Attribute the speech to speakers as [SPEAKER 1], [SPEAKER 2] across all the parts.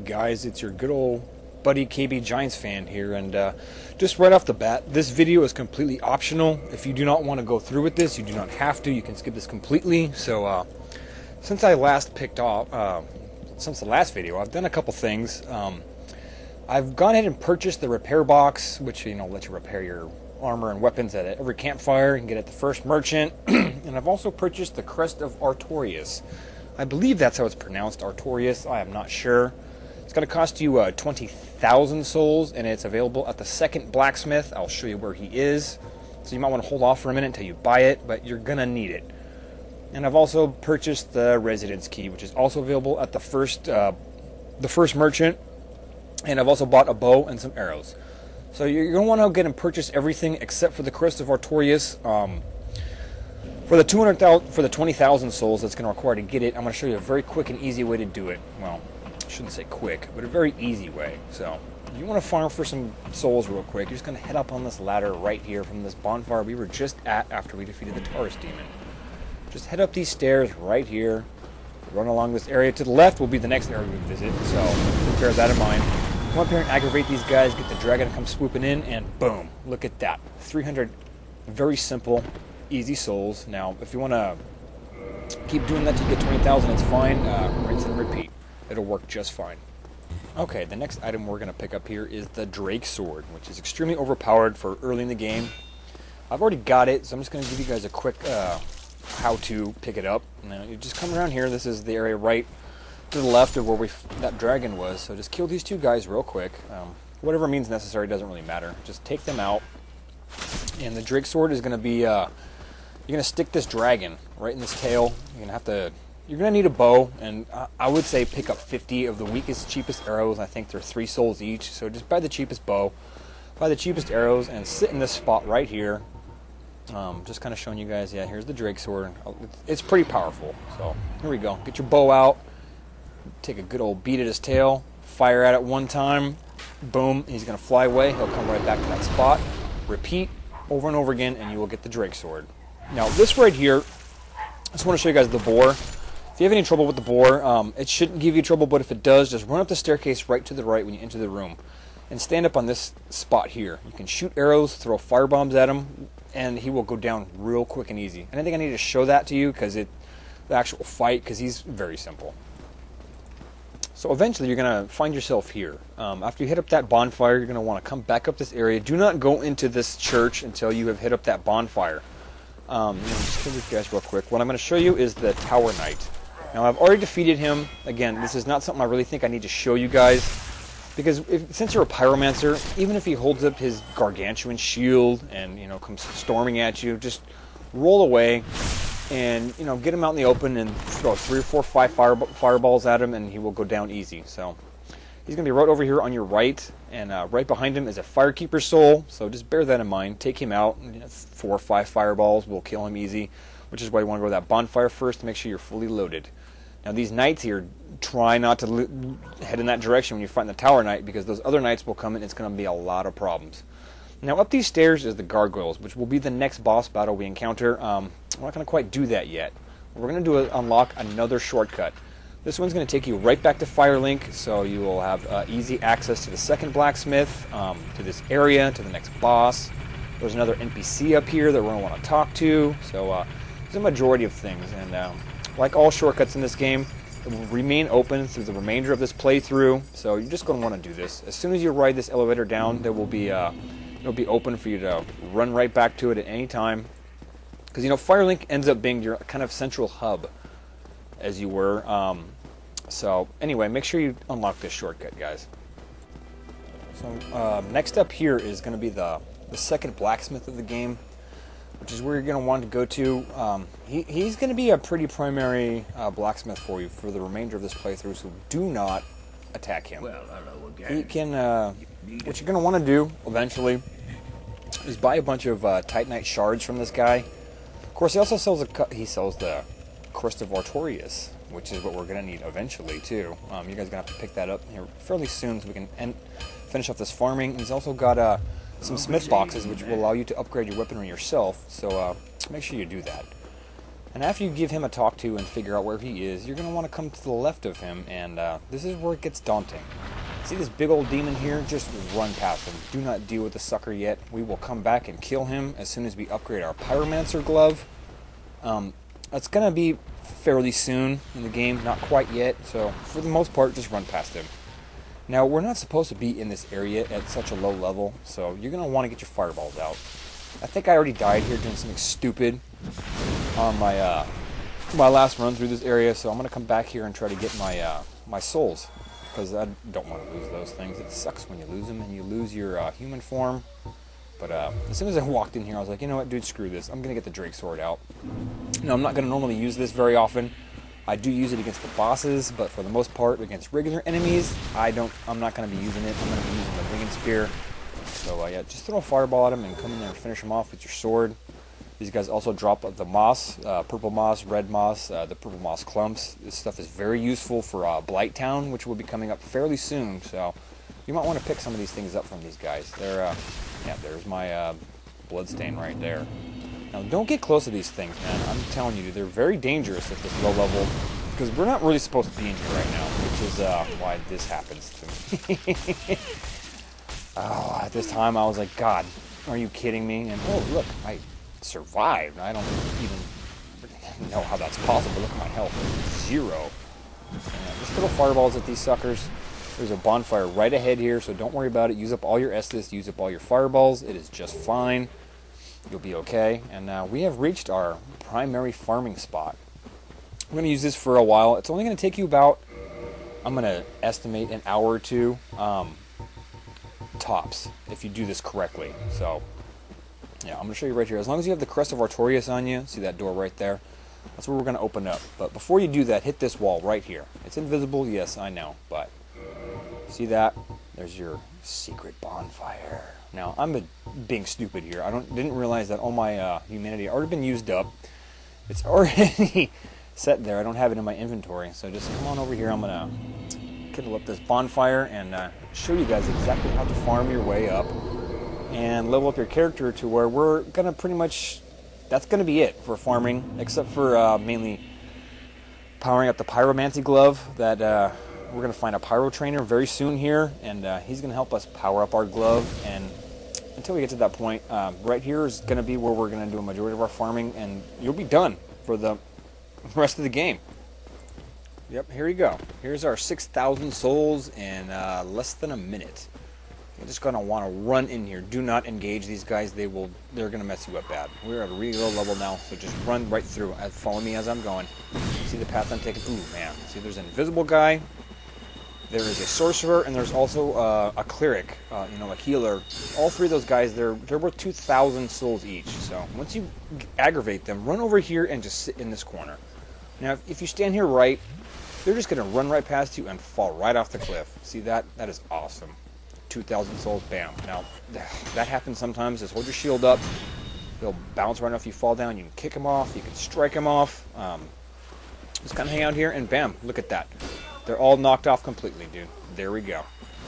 [SPEAKER 1] guys, it's your good old buddy KB Giants fan here, and just right off the bat, this video is completely optional. If you do not want to go through with this, you do not have to. You can skip this completely. So since I last picked off, since the last video, I've done a couple things. I've gone ahead and purchased the repair box, which lets you repair your armor and weapons at every campfire. You can get it at the first merchant. And I've also purchased the Crest of Artorias. I believe that's how it's pronounced, Artorias. I am not sure. It's going to cost you 20,000 souls, and it's available at the second blacksmith. I'll show you where he is. So you might want to hold off for a minute until you buy it, but you're going to need it. And I've also purchased the residence key, which is also available at the first merchant. And I've also bought a bow and some arrows. So you're going to want to go and purchase everything except for the Crest of Artorias. For the 20,000 souls that's going to require to get it, I'm going to show you a very quick and easy way to do it. Well, I shouldn't say quick, but a very easy way. So if you want to farm for some souls real quick, you're just going to head up on this ladder right here from this bonfire we were just at after we defeated the Taurus demon. Just head up these stairs right here. Run along this area. To the left will be the next area we visit, so bear that in mind. Come up here and aggravate these guys, get the dragon to come swooping in, and boom, look at that. 300 very simple, easy souls. Now, if you want to keep doing that till you get 20,000, it's fine. Rinse and repeat. It'll work just fine. Okay, the next item we're going to pick up here is the Drake Sword, which is extremely overpowered for early in the game. I've already got it, so I'm just going to give you guys a quick how to pick it up. Now, you just come around here. This is the area right to the left of where that dragon was. So just kill these two guys real quick. Whatever means necessary, doesn't really matter. Just take them out. And the Drake Sword is going to be, you're going to stick this dragon right in this tail. You're going to need a bow, and I would say pick up 50 of the weakest, cheapest arrows. I think they're 3 souls each. So just buy the cheapest bow, buy the cheapest arrows, and sit in this spot right here. Just kind of showing you guys, yeah, here's the Drake Sword. It's pretty powerful. So here we go. Get your bow out. Take a good old beat at his tail. Fire at it one time. Boom. He's going to fly away. He'll come right back to that spot. Repeat over and over again, and you will get the Drake Sword. Now, this right here, I just want to show you guys the boar. If you have any trouble with the boar, it shouldn't give you trouble, but if it does, just run up the staircase right to the right when you enter the room. And stand up on this spot here. You can shoot arrows, throw fire bombs at him, and he will go down real quick and easy. And I think I need to show that to you because the actual fight, because he's very simple. So eventually you're going to find yourself here. After you hit up that bonfire, you're going to want to come back up this area. Do not go into this church until you have hit up that bonfire. Just kill these guys real quick. What I'm going to show you is the Tower Knight. Now I've already defeated him. Again, this is not something I really think I need to show you guys. Because since you're a pyromancer, even if he holds up his gargantuan shield and comes storming at you, just roll away and get him out in the open and throw 3 or 4 or 5 fireballs at him, and he will go down easy. So he's gonna be right over here on your right, and right behind him is a Firekeeper soul. So just bear that in mind. Take him out. 4 or 5 fireballs will kill him easy, which is why you want to go to that bonfire first to make sure you're fully loaded. Now these knights here, try not to head in that direction when you find the Tower Knight, because those other knights will come in. It's going to be a lot of problems. Now up these stairs is the Gargoyles, which will be the next boss battle we encounter. We're not going to quite do that yet. What we're going to do is unlock another shortcut. This one's going to take you right back to Firelink, so you will have easy access to the second blacksmith, to this area, to the next boss. There's another NPC up here that we're going to want to talk to. So there's a majority of things, and like all shortcuts in this game, it will remain open through the remainder of this playthrough. So you're just going to want to do this. As soon as you ride this elevator down, there will be it'll be open for you to run right back to it at any time. Because Firelink ends up being your kind of central hub, as you were. So anyway, make sure you unlock this shortcut, guys. So next up here is going to be the second blacksmith of the game, which is where you're going to want to go to. He's going to be a pretty primary blacksmith for you for the remainder of this playthrough, so do not attack him. Well, hello again. He can, what you're going to want to do eventually is buy a bunch of Titanite shards from this guy. Of course, he also sells the Crest of Artorias, which is what we're going to need eventually too. You guys are going to have to pick that up here fairly soon so we can finish off this farming. He's also got some smith boxes which will allow you to upgrade your weaponry yourself, so make sure you do that. And after you give him a talk to and figure out where he is, you're going to want to come to the left of him, and this is where it gets daunting. See this big old demon here? Just run past him. Do not deal with the sucker yet. We will come back and kill him as soon as we upgrade our Pyromancer glove. That's going to be fairly soon in the game, not quite yet, so for the most part, just run past him. Now, we're not supposed to be in this area at such a low level, so you're going to want to get your fireballs out. I think I already died here doing something stupid on my my last run through this area, so I'm going to come back here and try to get my my souls, because I don't want to lose those things. It sucks when you lose them and you lose your human form. But as soon as I walked in here, I was like, you know what, dude, screw this. I'm going to get the Drake Sword out. Now, I'm not going to normally use this very often. I do use it against the bosses, but for the most part, against regular enemies, I'm not going to be using it. I'm going to be using the Winged Spear. So yeah, just throw a fireball at him and come in there and finish him off with your sword. These guys also drop the moss, purple moss, red moss, the purple moss clumps. This stuff is very useful for Blighttown, which will be coming up fairly soon. So you might want to pick some of these things up from these guys. They're, yeah, there's my bloodstain right there. Now, don't get close to these things, man. I'm telling you, they're very dangerous at this low level, because we're not really supposed to be in here right now, which is why this happens to me. Oh, at this time, I was like, God, are you kidding me? And oh, look, I survived. I don't even know how that's possible. Look at my health, 0. Yeah, just little fireballs at these suckers. There's a bonfire right ahead here, so don't worry about it. Use up all your Estus, use up all your fireballs. It is just fine. You'll be okay. And now we have reached our primary farming spot. I'm going to use this for a while. It's only going to take you about, I'm going to estimate, an hour or two tops if you do this correctly. So yeah, I'm going to show you right here. As long as you have the Crest of Artorias on you, see that door right there? That's where we're going to open up. But before you do that, hit this wall right here. It's invisible, yes, I know, but see that? There's your secret bonfire. Now, I'm being stupid here. I didn't realize that all my humanity already been used up. It's already set there. I don't have it in my inventory. So just come on over here. I'm going to kindle up this bonfire and show you guys exactly how to farm your way up and level up your character to where we're going to pretty much, that's going to be it for farming, except for mainly powering up the Pyromancy glove that we're going to find a Pyro Trainer very soon here, and he's going to help us power up our glove. And until we get to that point, right here is going to be where we're going to do a majority of our farming, and you'll be done for the rest of the game. Yep, here you go. Here's our 6,000 souls in less than a minute. You're just going to want to run in here. Do not engage these guys. They're going to mess you up bad. We're at a really low level now, so just run right through. Follow me as I'm going. See the path I'm taking? Ooh, man. See, there's an invisible guy. There is a sorcerer, and there's also a cleric, you know, a healer. All three of those guys, they're worth 2,000 souls each. So once you aggravate them, run over here and just sit in this corner. Now, if you stand here right, they're just going to run right past you and fall right off the cliff. See that? That is awesome. 2,000 souls, bam. Now, that happens sometimes. Just hold your shield up. They'll bounce right off you fall down. You can kick them off. You can strike them off. Just kind of hang out here, and bam, look at that. They're all knocked off completely, dude. There we go.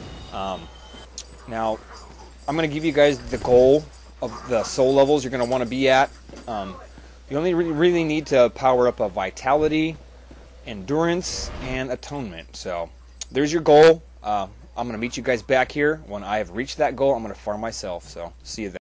[SPEAKER 1] Now, I'm going to give you guys the goal of the soul levels you're going to want to be at. You only really need to power up a Vitality, Endurance, and Atonement. So, there's your goal. I'm going to meet you guys back here. When I have reached that goal, I'm going to farm myself. So, see you then.